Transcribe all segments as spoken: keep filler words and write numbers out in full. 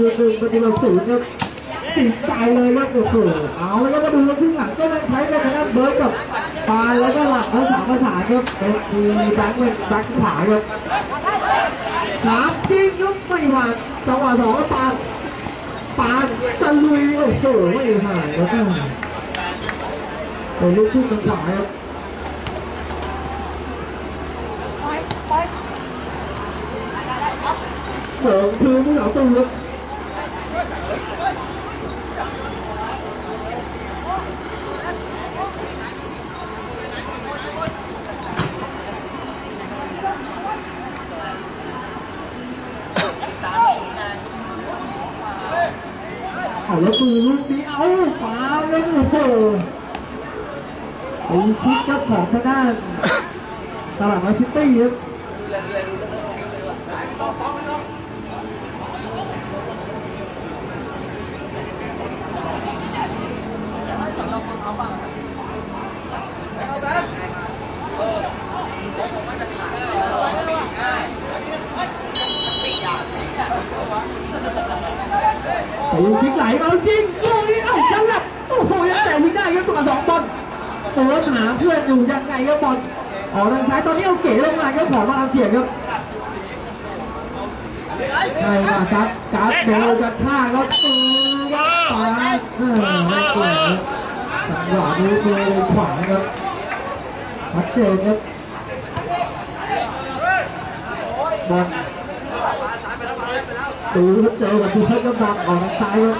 ยืนหนึ่งประตูศูนย์ครับติดใจเลยครับโอ้โหเอาแล้วก็มาดูที่หลังก็ยังใช้ในทางด้านเบิร์ดกับปานแล้วก็หลักแล้วสามภาษาครับเป็นมีแบ็คเป็นแบ็คขวาครับสามจริงยุบไม่หวานจังหวะสองก็ปานปานตะลุยโอ้โหไม่หายแล้วก็เป็นลูกชุดทางขวาครับเสริมคือผู้สาวตู้ครับเอาแล้วปืนลูกนี้เอาปาเล่นโอ้โหไอ้คิดเจ้าของทางด้านตลาดมาซิตี้ครับโอ้พลิกไหลมาจริงโอ้ยเอ้าฉลับโอ้โหยังแต่วิ่งได้ครับตัวสองบอลตัวหาเพื่อนอยู่ยังไงครับบอลออกทางซ้ายตอนนี้เอาเก๋ลงมาครับขอมาเสียงครับใช่ค่ะครับการโดนกระชากแล้วตีครับตายเออไม่เกี่ยวจังหวะนี้เจอเลยขวาครับชัดเจนครับบอลดูครับเจอกับที่เช็คกับบอลออกทางซ้ายครับ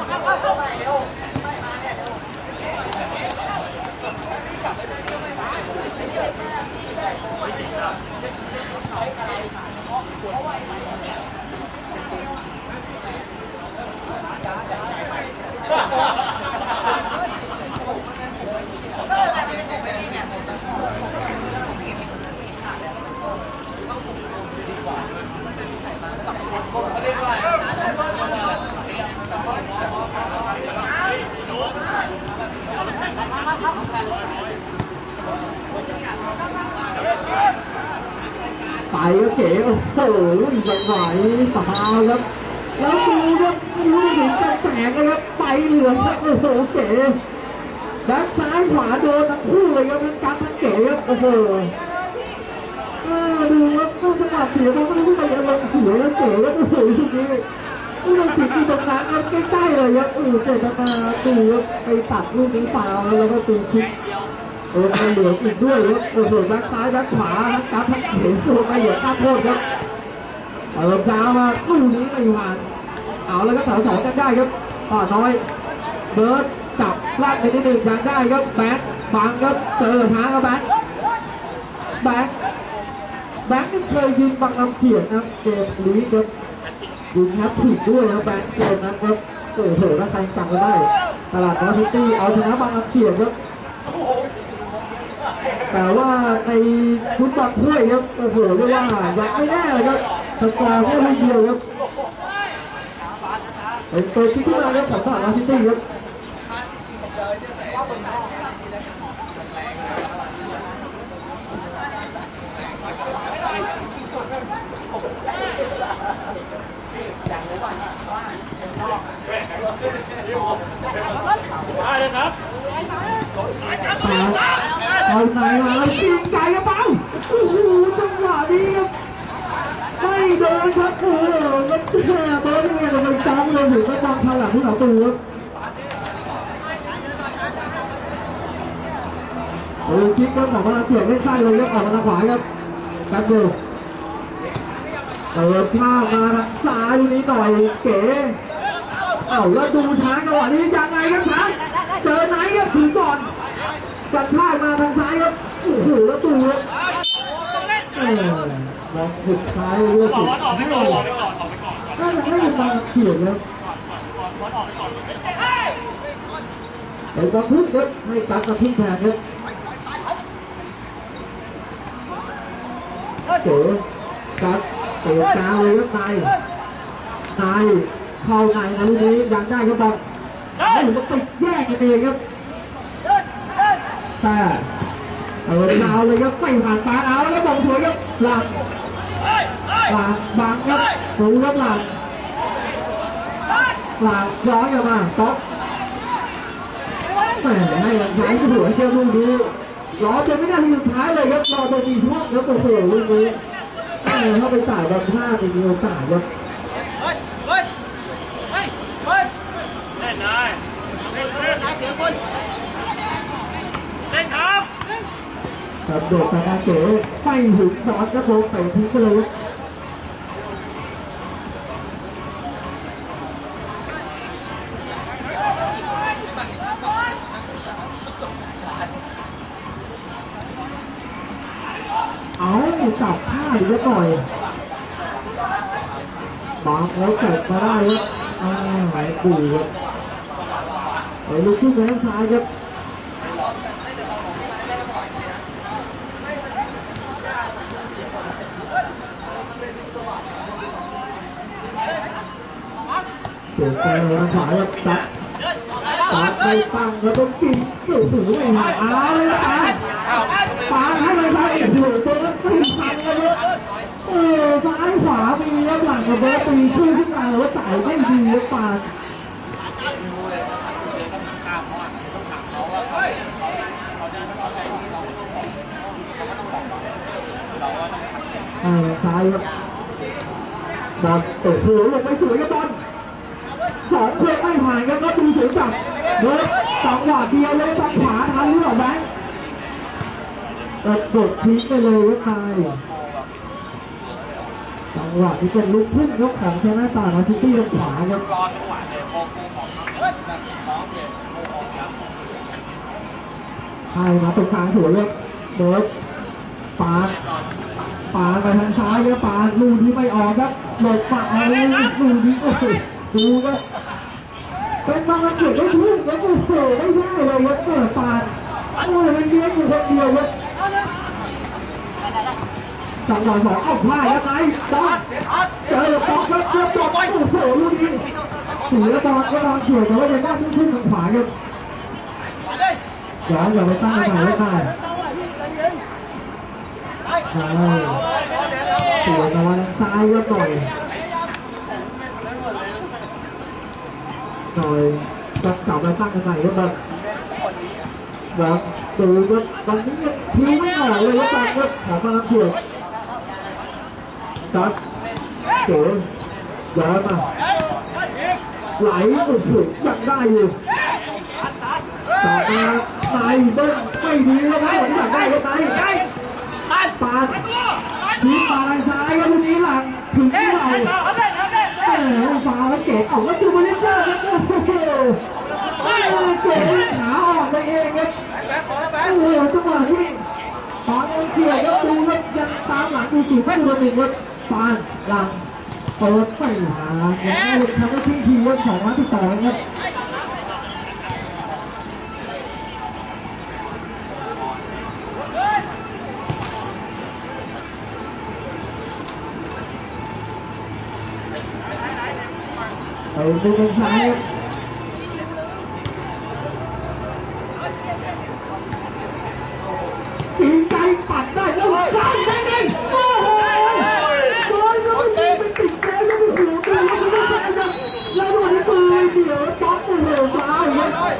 ไปก็เก๋โอ้โหยังไหวสบายครับแล้วดูครับดูถึงจะแสงนะครับไปเหลืองครับโอ้โหเก๋ด้านซ้ายขวาโดนทั้งคู่เลยครับทั้งการทั้งเก๋ครับโอ้โหดูครับต้องจังหวะเสียเขาไม่ได้ไปยังลงเสียแล้วเก๋ครับโอ้โหทุกนี้ผู้ตัดสินที่ตรงนั้นครับใกล้ๆเลยครับเออเจตนาดูครับไปตัดลูกนี้ฟาวแล้วก็ตีคิกเออเหลืออีกด้วยครับโอ้โหด้านซ้ายด้านขวาทั้งการทั้งเก๋ตัวไปเหลือข้ามโทษครับเติมจ้ามาลูกนี้ไม่ผ่านเอาแล้วก็สาวสองกันได้ครับต่อน้อยเบิร์ดจับลากไปที่หนึ่งยังได้ครับแบ็คฟังครับเจอหาครับแบ็คแบ็คแบ็คนี่เคยยิงบังลำเฉียดนะเกมนี้ครับยิงแฮปปี้ด้วยนะแบ็คเกมนั้นครับโอ้โหถ้าใครจำกันได้ตลาดนอร์ซิตี้เอาชนะบังลำเฉียดครับแต่ว่าในฟุตบอลถ้วยครับโอ้โหเรียกว่ายังไม่แน่เลยครับสกอร์แค่ไม่เชียวครับเป็นตัวที่ขึ้นมาครับของตลาดนอร์ซิตี้ครับได้เลยครับเอาไหนมาแล้วยิงไกลกระเป๋าโอ้โหจังหวะนี้ครับไม่โดนครับโอ้โหก็แค่เบิร์ดนี่เลยมันจ้ำเลยถึงก็ต้องทางหลังที่เราตูครับโอ้ยคิดก็บอกว่าเสียงไม่ใช่เลยครับออกมาทางขวาครับกันดูเติมข้าวมาทางซ้ายดูนี้หน่อยเก๋เอ้าแล้วดูช้างจังหวะนี้ยังไงครับช้างเจอไหนครับถือก่อนจัดท่ามาทางซ้ายครับโอ้โหแล้วดูครับเออลองสุดท้ายเรื่องสุดไม่ออกก็ยังไม่มาเขียนครับเป็นกระทุ้งครับให้ตัดกระทุ้งแทนครับเจ๋อกัดเตะกลางเลยครับนายนายเข้าในนะลูกนี้ยังได้ครับบอลโอ้โหมันติดแยกกันเองครับแต่เออดาวเลยครับไม่ผ่านตาเอาแล้วก็บอลสวยครับหลังหลังบังครับสูงครับหลังหลังย้อนกลับมาต๊อกแหมให้หลังซ้ายหัวเชียวลูกนี้รอจนไม่ได้ทีสุดท้ายเลยครับรอจนมีช่วงแล้วโอ้โหลูกนี้เข้าไปจ่ายบอลพลาดมีโอกาสครับเฮ้ยเฮ้ยเฮ้ยเฮ้ยเล่นเลยเล่นเล่นเสียคนเล่นครับกระโดดไปการเก๋ไฟหุบซ้อนกระโดดไปทิ้งเลยเอาจับผ้าดีก็ต่อยบางแล้วเกิดมาได้ครับอ่าหายกูครับไอ้ลูกชิ้นแข้งซ้ายครับเสียใจเลยขวาครับตัดตัดไปตั้งแล้วต้องกินโอ้โหไม่หายเอาเลยนะปาให้ไปได้โอ้โหตัวนั้นตีพันเลยโอ้ซ้ายขวามีแล้วหลังกับเบอร์ตีชื่อขึ้นมาแล้วจ่ายไม่ดีแล้วปาอ่าซ้ายครับบอลโอ้โหลงไปสวยกับบอลสองเพื่อนไม่ผ่านกันก็ดูสวยจับเบิร์ดจังหวะเดียวเลยจังขวาทันหรือเปล่าแบงค์กระโดดทิ้งไปเลยก็ตายจังหวะที่เป็นลุกพุ่งยกของชนะตามาซิตี้ตรงขวาครับใช่มาตรงกลางสวยเลยเบิร์ดปาปาไปทางซ้ายแล้วปาลูกที่ไม่ออกครับหลบปาอะไรลูกนี้โอ้โหดูก็เป็นบางเกิดได้ทุกแล้วโอ้โหไม่ได้เลยครับเปิดปาโอ้ยมันเลี้ยงอยู่คนเดียวครับจังหวะสองเอาพลาดแล้วไงต๊อกเจอต๊อกแล้วเจอต๊อกโอ้โหลูกนี้เสียบอลก็บอลเฉียวแต่ว่ายังได้ขึ้นขึ้นทางขวาครับย้อนอย่าไปตั้งใจไม่ได้ใช่เสียตะวันซ้ายก็หน่อยหน่อยจับเสาไปตั้งกันใหม่ก็แบบแบบดูก็ตอนนี้ทีไม่ออกเลยก็ตามก็ขอมาเถื่อนจัดเก๋ย้อนมาไหลสุดๆยังได้อยู่ต่อมาตายเบิ้ลไม่ดีแล้วนะผมอยากได้ก็ตายปาดปาดทีปาดซ้ายก็ลูกนี้หลังถึงที่เราเออฟาแล้วเก๋ออกก็จูบอลเลนเจอร์ครับโอ้โหเก๋ขาออกไปเองครับโอ้โหจังหวะที่ตอนนี้เกี่ยวก็ดูครับยังตามหลังอยู่สี่แค่ตัวหนึ่งครับปาดหลังเปิดไปหาอย่างนี้ทำให้ทิ้งทีวันสองวันที่สองครับเอาดูตรงซ้ายตีใจปัดได้แล้วซ้ายได้เลยโอ้โหโดนก็ไม่ยิงไปติดแกแล้วไม่หูตัวแล้วไม่ได้นะแล้ววันนี้ปืนเดี๋ยวต๊อกโอ้โหซ้ายครับ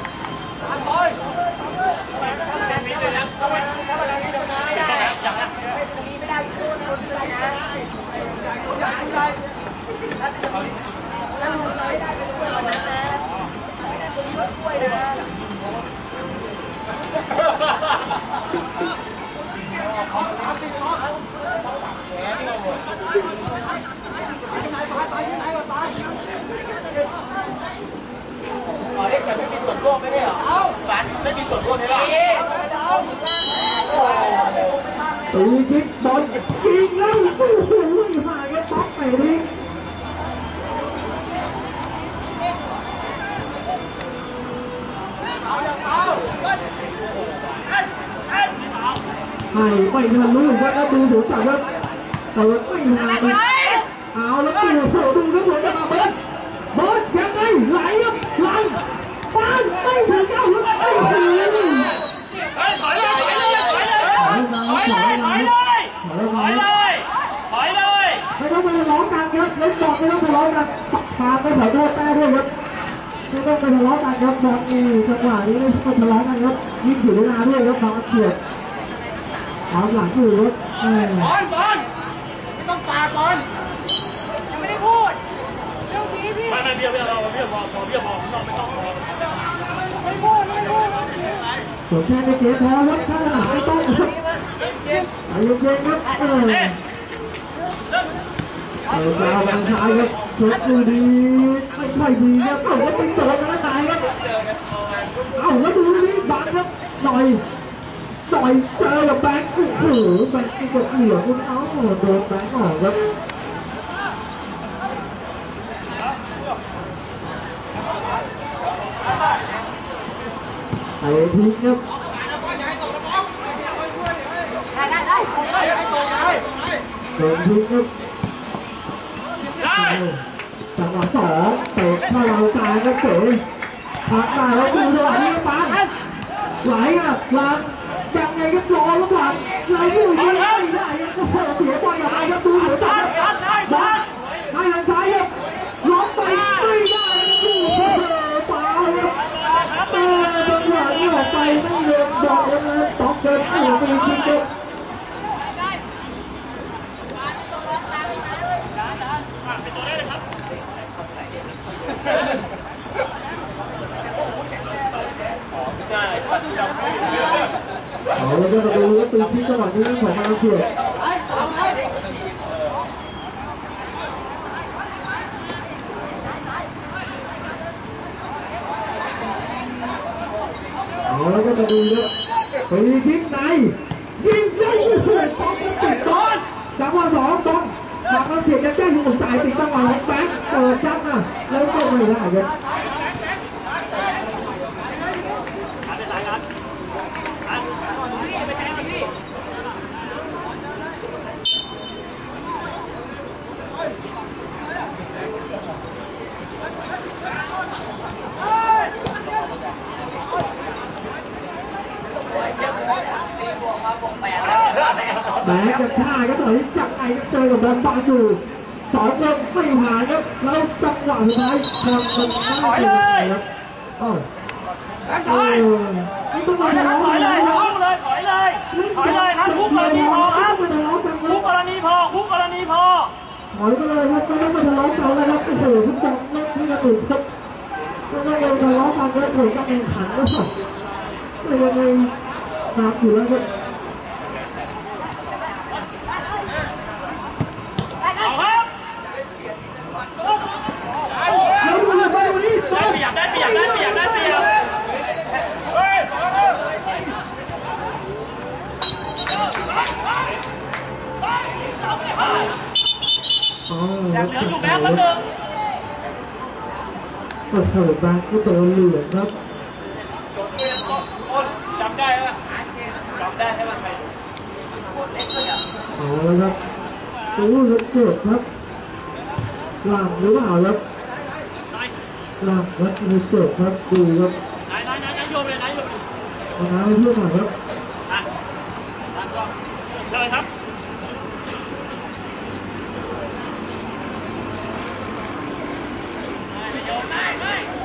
แต่ไม่มีส่วนร่วมไม่ได้เหรอเอ้าฝันไม่มีส่วนร่วมใช่ไหมตีคิดบอลยิงแล้วโอ้โหหายก็ต๊อกไปดิให้ไม่ทันรู้ว่าก็ดูถูกจับแล้วแต่ว่าไม่ทันเอาแล้วดูโผล่ดูแล้วหัวจะมาเบิร์ดเบิร์ดยังไงไหลครับไหลฟาดไม่ถึงเก้าแล้วไม่ถึงถอยเลยถอยเลยถอยเลยถอยเลยถอยเลยถอยเลยถอยเลยไม่ต้องไปร้องกันครับเล่นบอลไม่ต้องไปร้องกันพาไปแถวโดนแต้ด้วยครับทะเลาะกันครับบอลนี่จังหวะนี้ไม่ทะเลาะกันครับยิ่งถึงเวลาด้วยครับบอลเฉียดเอาหลังอยู่ครับบอลบอลไม่ต้องปาบอลยังไม่ได้พูดเรื่องชี้พี่ไม่ไม่เบี้ยเบี้ยเราเบี้ยพอพอเบี้ยพอไม่ต้องไม่ต้องพอไม่พูดไม่พูดส่วนแค่ในเกมพอครับถ้าหลังไม่ต้องครับใจเย็นครับเออเอาดาวบางชายครับเช็คดูดีไม่ค่อยดีครับเอาว่าเป็นโดนแล้วนายครับเอาว่าดูนี่บังครับหน่อยหน่อยเจอกับแบงค์โอ้โหแบงค์นี่ก็เหลือคุณเอาโดนแบงค์ออกครับไอ้ทิ้งครับโดนทิ้งครับจังหวะสองเตะเข้าเราซ้ายก็เก๋พักมาแล้วดูจังหวะนี้ปังไหลอ่ะหลังยังไงก็รอแล้วหลังเราอยู่ที่ไม่ได้ก็เสียบอลอย่างไรครับดูหัวใจบอลให้ทางซ้ายครับล็อกไปไม่ได้ดูเปล่าครับเตะจังหวะนี้ออกไปไม่เดินบอลเลยตอกเกินหัวไปจริงๆเอาแล้วก็มาดูว่าตีที่จังหวะนี้ของมาเขียนเอาแล้วก็มาดูว่าตีทิ้งไหนยิงได้โอ้โหป๊อกติดบอลจังหวะสองบอลมาเขียนจะแจ้งอยู่สายติดจังหวะของแบงค์เปิดจังอ่ะแล้วก็ไม่ได้ครับแม้จะฆ่าก็ต่อยจับไงก็เจอกับบอลบอลอยู่สองคนไม่ผ่านครับแล้วจังหวะสุดท้ายทำมันไม่ได้ครับอ้าวถอยนี่ต้องมาถอยเลยถอยเลยถอยเลยถอยเลยครับคุกกรณีพอครับคุกกรณีพอคุกกรณีพอถอยไปเลยครับไม่ต้องมาทะเลาะกันเลยครับโอ้โหทุกคนเล่นที่กระตุกครับไม่ต้องมาทะเลาะกันแล้วถูกต้องแข่งขันก็สักไม่ยังไงหนักอยู่แล้วครับได้เปรียบได้เปรียบได้เปรียบได้เปรียบเฮ้ยอย่างเหลืออยู่แบงค์ละหนึ่งก็เถิดแบงค์ก็โดนเหลืองครับจำได้ไหมจำได้ใช่ไหมใครเอาละครับตู้รถเกิดครับหลังหรือเปล่าครับหลังรถมีเกิดครับดูครับไหนไหนไหนโยนไปไหนโยนเอาน้ำให้เพื่อนหน่อยครับอ่ะเชิญครับโยนได้ไหม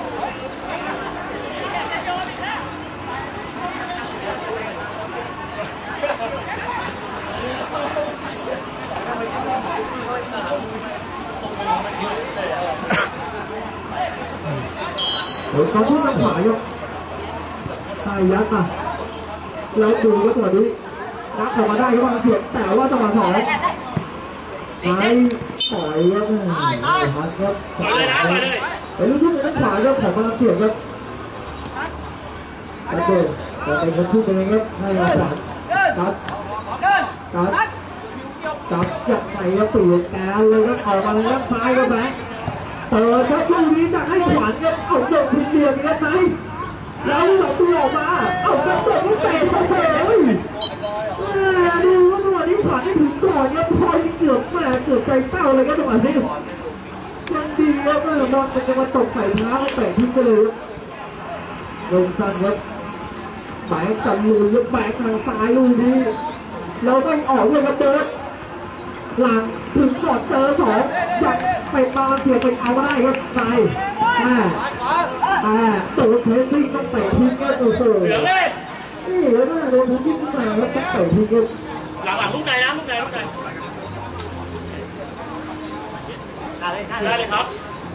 โยนอีกแล้วเดี๋ยวเขาพูดทางขวาครับใช่ยัดอ่ะแล้วดูก็ตัวนี้นับออกมาได้ก็มาเพียงแต่ว่าจังหวะสองไปปล่อยครับฮัทครับปล่อยเลยไปลูกทุ่งทางขวาครับของมาเพียงครับกระโดดแต่เป็นคนพูดเองครับให้มาขวาตัดตัดจับจับใส่ครับเปลี่ยนแกนเลยครับออกมาเลยครับซ้ายครับแบงค์เปิดครับลูกนี้จะให้ขวัญครับเอาโดดทีเดียวครับไหมแล้วหลบตัวออกมาเอากระโดดลูกเตะเข้าไปเลยดูว่าจังหวะนี้ขวัญได้ถึงก่อนครับพอเกือบแม่เกือบใจเป้าเลยครับจังหวะนี้ยังดีครับเมื่อบอลจะมาตกใส่เท้าเตะทิ้งไปเลยครับลงสั้นครับแบงค์จับมือครับแบงค์ทางซ้ายลูกนี้เราต้องออกเลยครับเบิร์ดหลังถึงสอดเจอสองจับไปมาเสียไปเอาได้ครับนายแม่แม่ตัวเทสซิ่งต้องเตะทิ้งก็ตัวโซ่นี่แล้วก็โดนทิ้งขึ้นมาแล้วต้องเตะทิ้งก็หลังหลังลูกในนะลูกในลูกในได้เลยครับ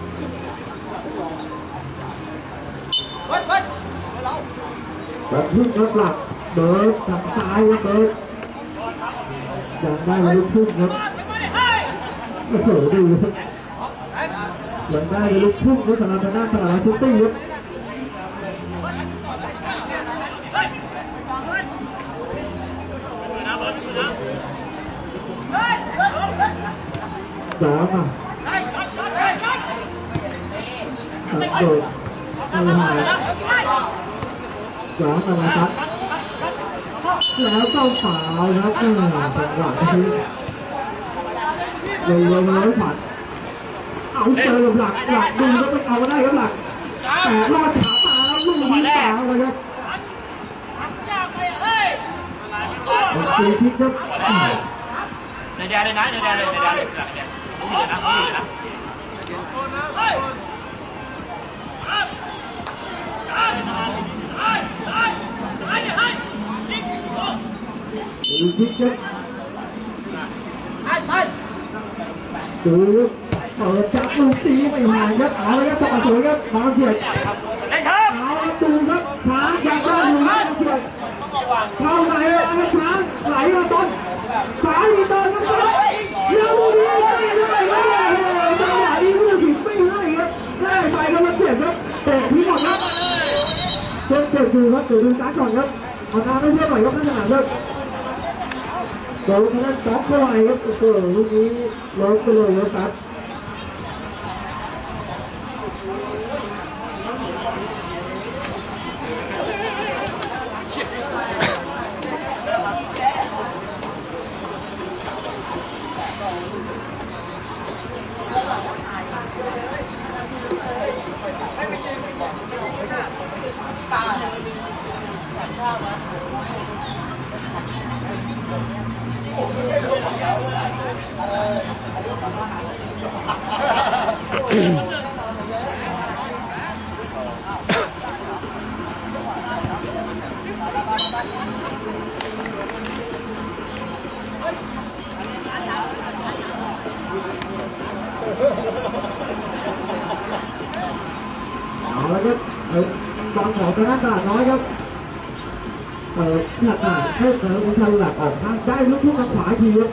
แบบพึ่งรถหลักเบิร์ดทางซ้ายครับเบิร์ดยังได้ลูกพึ่งครับโอ้โหดูยังได้ลูกพึ่งครับสำหรับทางด้านตลาดซิตี้ครับสองอ่ะตัดโดดไม่หายสองอะไรครับแล้วเจ้าสาวครับจังหวะที่เลยเลยร้อยผัดเอาเจอกับหลักหลักดูแล้วไปเอาได้ครับหลักแต่รอดขาตาแล้วลูกนี้ตาเลยครับตีพิษครับในแดนเลยนะในแดนเลยในแดนเลยหลังแดนผมอยู่นะผมอยู่นะตีพิษครับดูเปิดจับลูกตีไม่หายครับเอาเลยครับต่อสวยครับมาเสียดเอาดูครับช้างยังได้อยู่มาเสียดเข้าไหนแล้วช้างไหลมาต้นสายอีต้นนะครับยังมีไม่ได้เลยจังหวะนี้ผู้ผิดไม่ให้ครับได้ไปครับมาเสียดครับเตะทิ้งหมดครับเจ็บเจ็บดูครับเดี๋ยวดูการก่อนครับเอาน้ำไม่เชื่อหน่อยครับท่านสนามครับโดนทางด้านจ็อกเข้าไปครับโอ้โหลูกนี้ล้มไปเลยครับเอาละครับบอลของทางด้านตลาดน้อยครับเปิดหลักหนาให้เสริมของชาวหลักออกทางได้ลูกทุ่งทางขวาทีครับ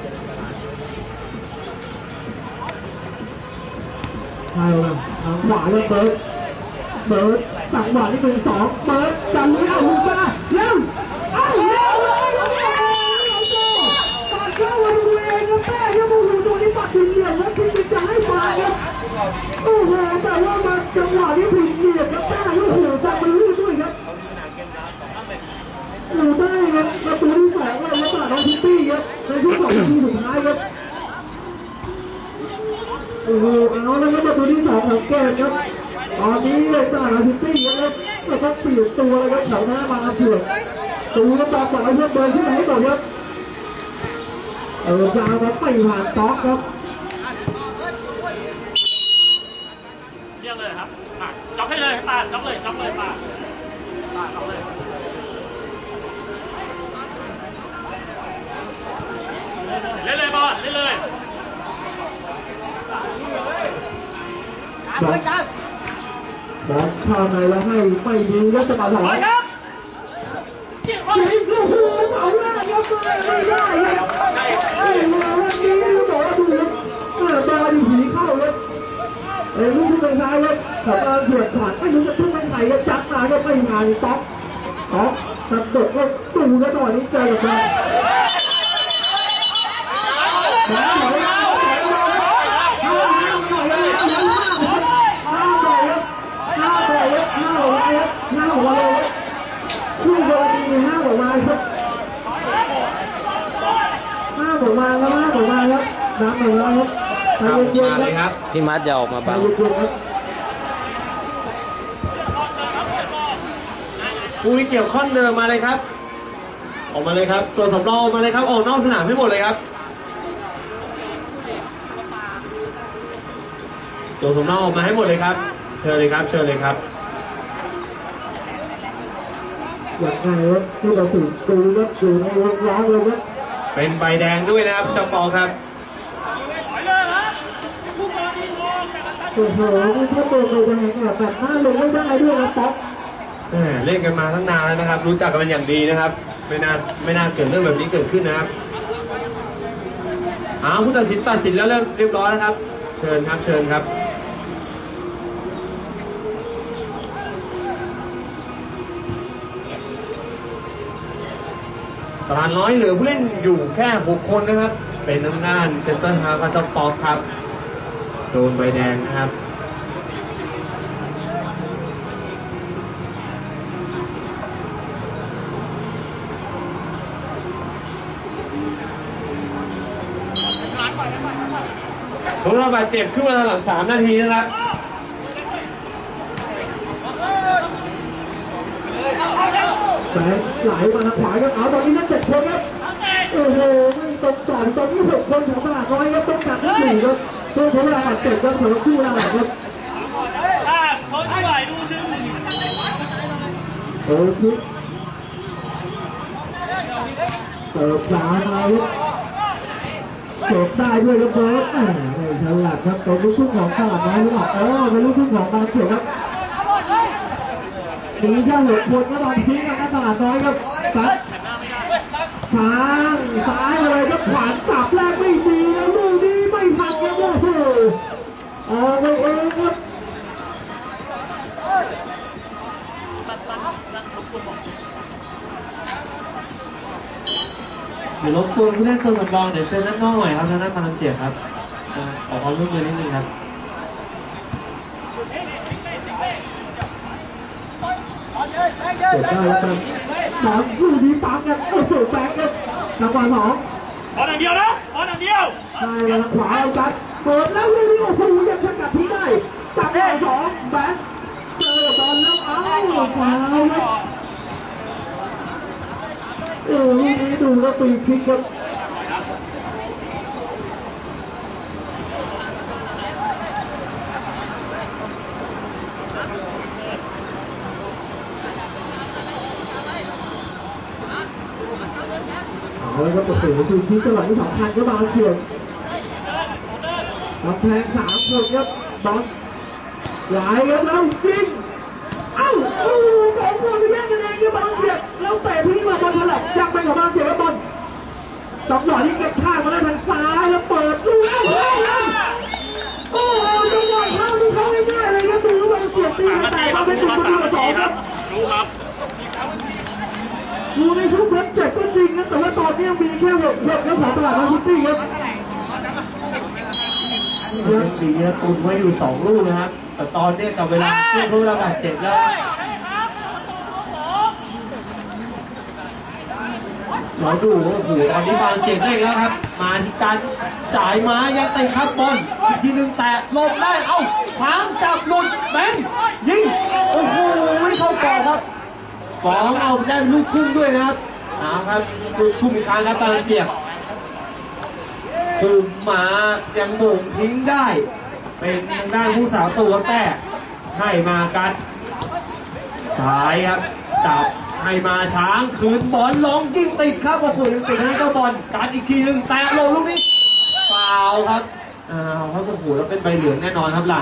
ใช่ครับทางขวาแล้วเบิร์ดเบิร์ดจังหวะที่เป็นสองเบิร์ดจังหวะเอาลูกมาเร็วเอาเร็วเลยเอาเร็วเอาเร็วปัดเข้ามาดูเองครับแม่ยังโมโหตัวนี้ปัดถึงเหลี่ยมแล้วคิดจะให้มาครับโอ้โหแต่ว่ามาจังหวะที่ผิดเหลี่ยมครับแม่โอ้โหจับมือด้วยครับเราได้ครับประตูที่สองเราแล้วตลาดน้องซิตี้ครับในช่วงสองนาทีสุดท้ายครับโอ้โหเอาแล้วครับประตูที่สองของเกมครับตอนนี้เลยตลาดน้องซิตี้ครับก็ต้องเปลี่ยนตัวเลยครับแถวหน้ามาเถื่อนตูก็ตามต่อเพื่อเบอร์ที่ไหนก่อนครับเออยาวครับไม่ผ่านต๊อกครับเรียกเลยครับจ็อกให้เลยป่าจ็อกเลยจ็อกเลยป่าป่าจ็อกเลยเล่นเลยบอลเล่นเลยบอลบอลเข้าในแล้วให้ไม่ดีแล้วจะมาหลังยิงโอ้โหเสาหน้าครับไม่ได้ครับโอ้โหวันนี้ต้องบอกว่าดูครับเมื่อบอลผีเข้าครับเอ้ลูกที่เป็นซ้ายครับขับมาเถื่อนผ่านไม่รู้จะทุ่มไปไหนครับจับมาก็ไม่งานต๊อกต๊อกตัดตกก็ตูแล้วตอนนี้เจอกับมันห้าหน่อยห้าหน่อยห้าหน่อยห้าหน่อยห้าหน่อยห้าหน่อยห้าหน่อยห้าหน่อยห้าหน่อยคู่กรณีห้าหน่อยครับห้าหน่อยแล้วห้าหน่อยครับน้ำหน่อยครับไปเย็นๆครับพี่มัดจะออกมาบังผู้ที่เกี่ยวข้องเดินมาเลยครับออกมาเลยครับตัวสำรองมาเลยครับออกนอกสนามให้หมดเลยครับตัวสำรองออกมาให้หมดเลยครับเชิญเลยครับเชิญเลยครับอย่างไรครับที่เราถึงดูครับอยู่ในวงล้อมเลยครับเป็นใบแดงด้วยนะครับเจ้าปองครับโอ้โหนี่ถ้าโดนใบแดงเนี่ยแบบหน้าลงไม่ได้ด้วยนะป๊อกแหมเล่นกันมาตั้งนานแล้วนะครับ รู้จักกันเป็นอย่างดีนะครับ ไม่น่าไม่น่าเกิดเรื่องแบบนี้เกิดขึ้นนะครับอ้าวผู้ตัดสินตัดสินแล้วเรียบร้อยนะครับ เชิญครับเชิญครับตลาดน้อยเหลือผู้เล่นอยู่แค่หกคนนะครับ เป็นทางด้านเซนเตอร์ฮาร์ฟเจ้าปอกครับโดนใบแดงนะครับผู้รับบาดเจ็บขึ้นมาหลังสามนาทีนะครับแต่ไหลมาทางขวาครับเอาตอนนี้นักเจ็ดคนครับโอ้โหไม่ตรงก่อนตอนนี้หกคนของตลาดน้อยครับต้องการที่สี่ครับตัวของเราบาดเจ็บครับสำหรับคู่เราครับถ้าคนที่ไหวดูชื่อโอ้ชิเสิร์ฟช้ามาครับเสิร์ฟได้ด้วยครับเบิร์ดไม่ฉลาดครับเป็นลูกทุ่งของตลาดน้อยหรือเปล่าเออเป็นลูกทุ่งของบางเขียวครับมีแค่หกคนก็ตอนทิ้งกันตลาดน้อยครับซัดช้างซ้ายเลยครับขวานจับแรกไม่ดีแล้วลูกนี้ไม่ทันครับโอ้โหออกไปเองครับเดี๋ยวรบกวนผู้เล่นตัวสำรองเดี๋ยวเชิญด้านนอกหน่อยครับทางด้านพลังเจียครับอ่าขอความร่วมมือนิดนึงครับเกิดได้แล้วครับสามคู่นี้ตามกันโอ้โหแบงครับจังหวะสองขอหนังเดียวนะขอหนังเดียวใช่แล้วขวาเอาจัดเปิดแล้วลูกนี้โอ้โหยังสกัดทิ้งได้จังหวะสองแบงเจอบอลแล้วเอ้าฟาวครับโอ้ลูกนี้ดูแล้วปีพลิกครับเอาเลยครับโอ้โหดูที่จังหวะที่สำคัญก็มาเขียนกำแพงสามคนครับบอลไหลครับแล้วยิงเอ้าโอ้สองคนแย่งกันเองครับบอลเสียบแล้วเตะทิ้งมาบอลฉลับยังเป็นของบอลเสียครับบอลจังหวะที่เก็บข้างมาได้ทางซ้ายแล้วเปิดลูกแล้วแล้วโอ้โหจังหวะเข้าที่เขาง่ายๆเลยครับดูว่าเสียบตีแต่มาเป็นจุดประตูสองครับรู้ครับดูในชุดเว็บเจ็ดก็จริงนะแต่ว่าตอนนี้มีแค่หกหกแล้วของตลาดมาซิตี้ครับยังดีนะตุนไว้อยู่สองลูกนะครับ แต่ตอนนี้กับเวลาที่รู้ระบาดเจ็บแล้วเราดูโอ้โหตอนนี้บางเจ็บได้แล้วครับ มาที่การจ่ายมายังติดครับบอลอีกทีหนึ่งแตะหลบได้เอ้าช้างจับหลุดแบงยิงโอ้โหไม่เข้ากรอบครับฟองเอาได้ลูกคุ้มด้วยนะครับเอาครับลูกคุ้มอีกครั้งครับบางเจ็บคุมมายังโบ่งทิ้งได้ เป็นทางด้านผู้สาวตัวแต่ให้มากันสายครับจับให้มาช้างคืนบอลลงยิงติดครับโอ้โหยังติดให้เจ้าบอลการอีกทีหนึ่งแต่ลงลูกนี้ฟาวครับอ้าวครับโอ้โหแล้วเป็นใบเหลืองแน่นอนครับหลัง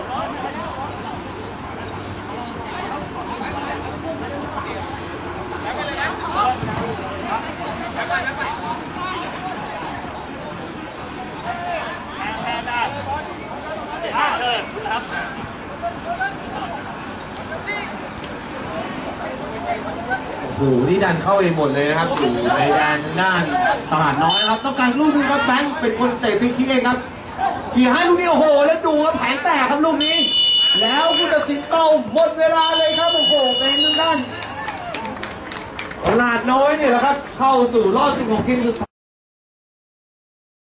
เชิญครับโอ้โหนี่ดันเข้าเองหมดเลยนะครับอยู่ในแดนทางด้านตลาดน้อยครับต้องการลูกนึงครับแบงค์เป็นคนเตะฟรีคิกเองครับขี่ให้ลูกนี้โอ้โหแล้วดูครับแผงแตกครับลูกนี้แล้วผู้ตัดสินเป้าหมดเวลาเลยครับโอ้โหเป็นทางด้านตลาดน้อยเนี่ยแหละครับเข้าสู่รอบสิบหกทีมสุดท้าย